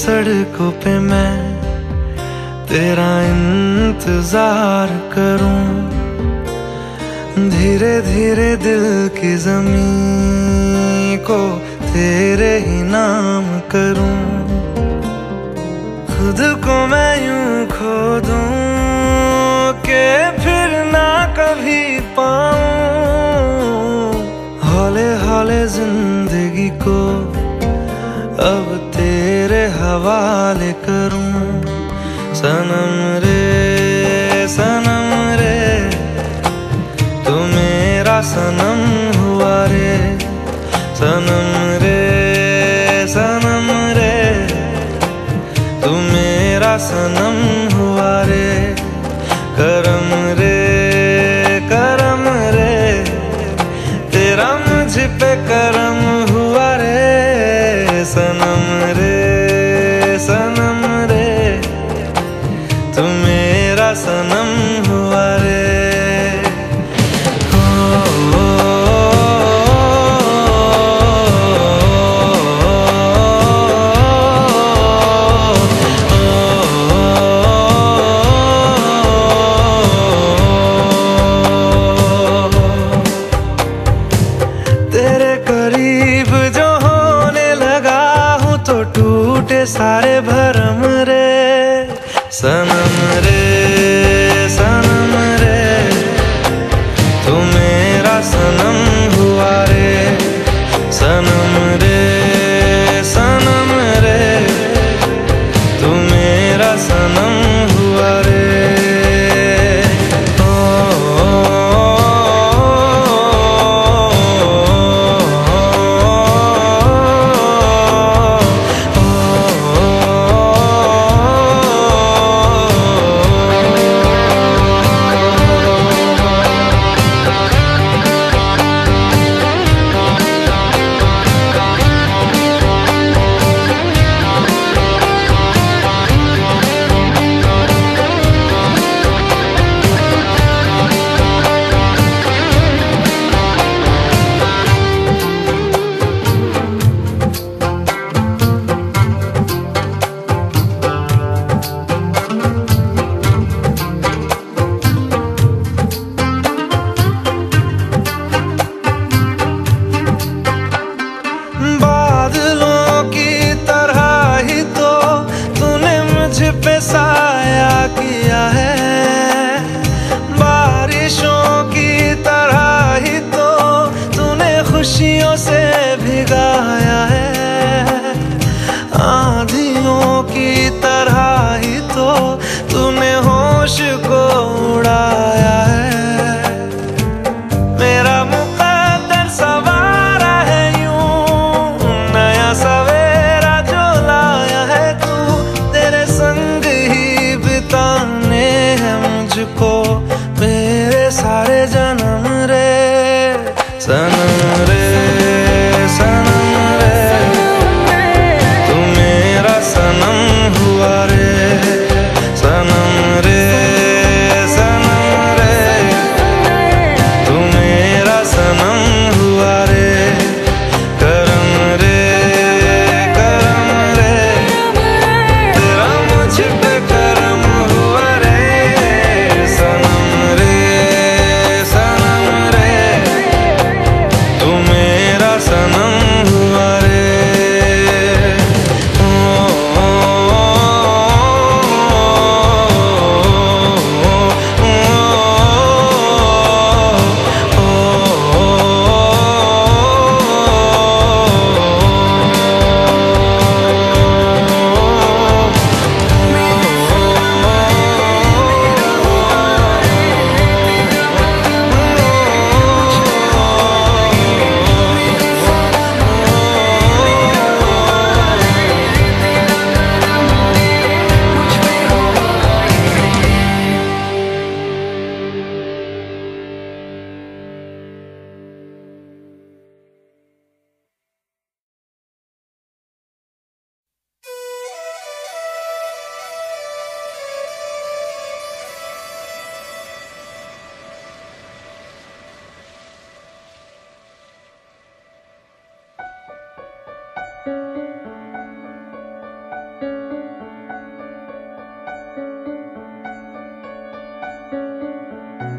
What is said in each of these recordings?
सड़कों पे मैं तेरा इंतजार करूं, धीरे धीरे दिल की ज़मीं को तेरे ही नाम करूं। खुद को मैं यूं खो दूं कि फिर ना कभी पाऊं, हौले हौले जिंदगी को अब तेरे हवाले करूं। सनम रे तू मेरा सनम हुआ रे, सनम रे तू मेरा सनम हुआ रे। करम रे तेरा मुझ पे करम हुआ रे। सनम रे तू मेरा सनम हुआ रे। तेरे करीब जो होने लगा हूँ तो टूटे सारे भरम रे। सनम रे तू मेरा सनम हुआ रे। सनम रे तू मेरा सनम हुआ रे। साया किया है बारिशों की तरह ही तो तूने खुशियों से भिगाया है। आंधियों की तरह ही तो तूने होश को उड़ाया है। मेरा मुकद्दर सवारा है यूं, नया सवेरा जो लाया है तू। तेरे संग बिताने हैं मुझको मेरे सारे जन्म रे। सनम रे तू मेरा सनम हुआ रे। सनम रे तू मेरा सनम हुआ रे। करम रे तेरा मुझ पे करम हुआ रे। सनम रे तू मेरा सनम हुआ रे।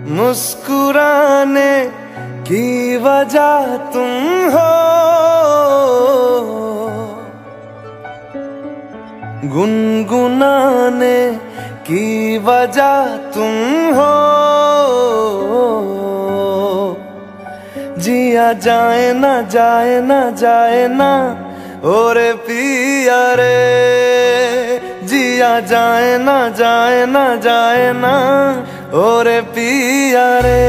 मुस्कुराने की वजह तुम हो, गुनगुनाने की वजह तुम हो। जिया जाए ना जाए ना जाए ना और पिया रे, जिया जाए ना जाए ना जाए ना और पिया रे।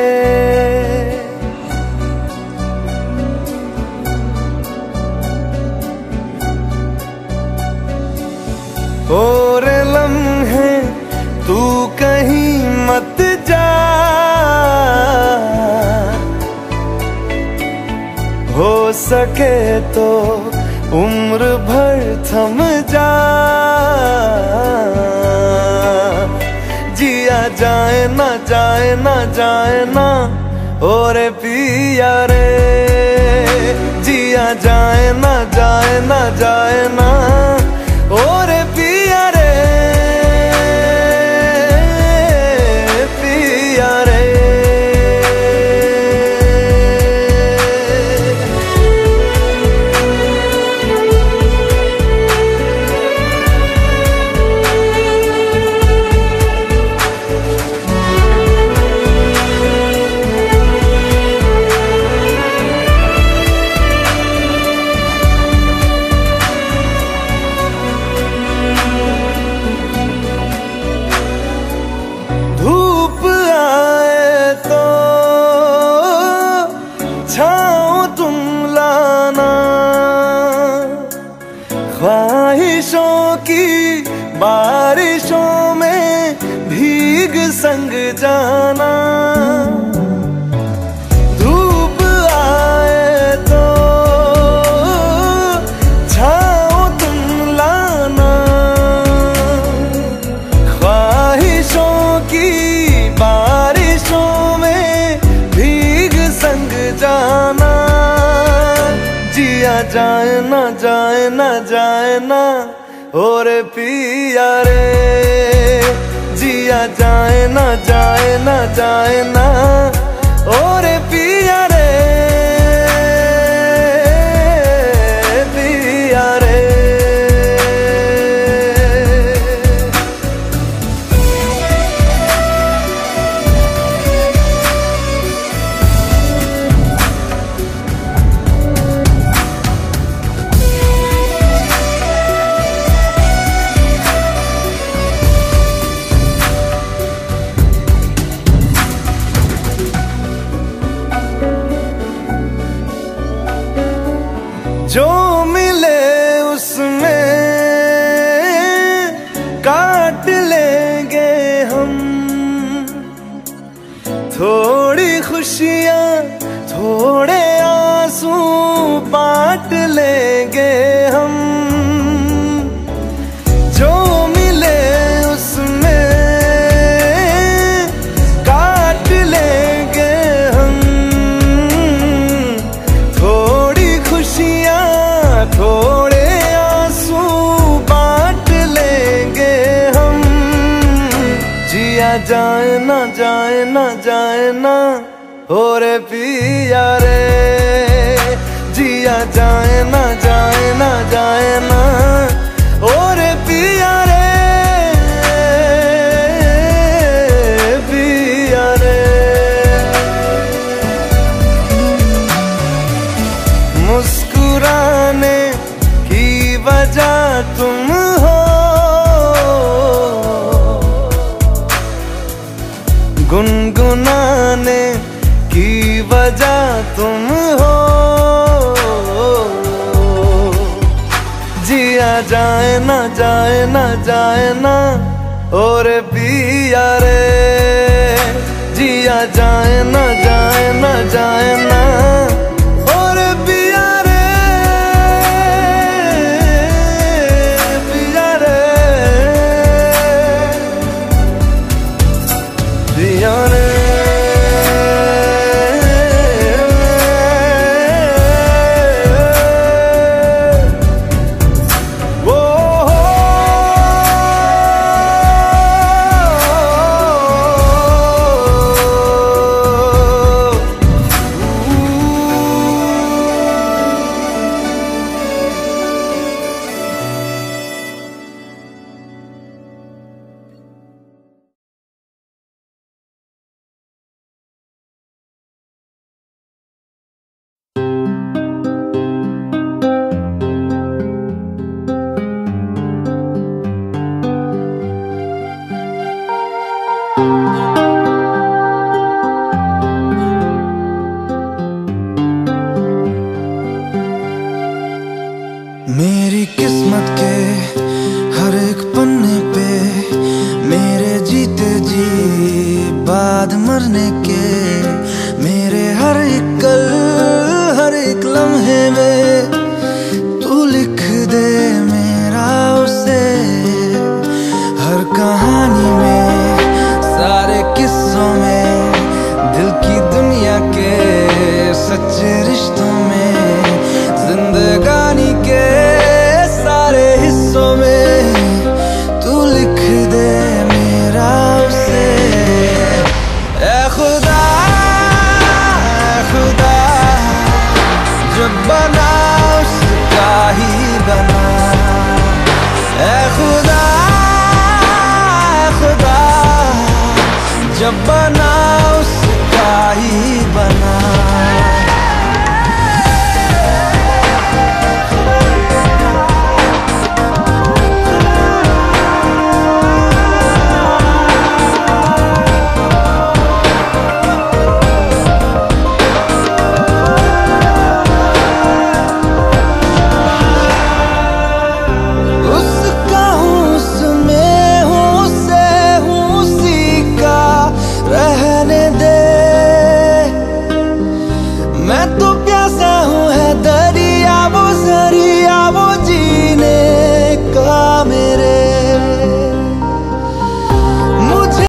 और लम्हे तू कहीं मत जा, हो सके तो उम्र भर थम जा। जिया जाए ना जाए ना जाए ना और पिया रे, जिया जाए ना जाए ना जाए ना और पिया रे, पिया रे। ख्वाहिशों की बारिशों में भीग संग जाना, धूप आए तो छाँव तुम लाना। ख्वाहिशों की बारिशों में भीग संग जाना। जिया जाए ना जाए ना जाए ना और पिया रे, जिया जाए ना जाए ना जाए ना और पिया रे, पिया रे। जो मिले उसमें काट लेंगे हम, थोड़ी खुशियाँ थोड़े आंसू बांट लेंगे हम। जो मिले उसमें काट लेंगे हम, थोड़ी खुशियाँ थोड़े आंसू बांट लेंगे हम। जिया जाए ना जाए ना जाए ना और पिया रे, जिया जाए ना जाए ना जाए ना और पिया रे, पिया रे। मुस्कुराने की वजह तुम हो, गुनगुनाने की वजह तुम हो। जिया जाए ना जाए ना जाए ना और पिया रे, जिया जाए ना जाए ना जाए ना और पिया रे, पिया रे, पिया रे। मेरी किस्मत के हर एक पन्ने पे मेरे जीते जी बाद मरने के, मेरे हर एक कल हर एक लम्हे में तू लिख दे मेरा उसे। हर कहानी में सारे किस्सों में दिल की दुनिया के सच्चे रिश्तों में जिंदगानी के सारे हिस्सों में तू लिख दे मेरा उसे। ऐ खुदा जब बना उसका ही बना। ऐ खुदा जब बना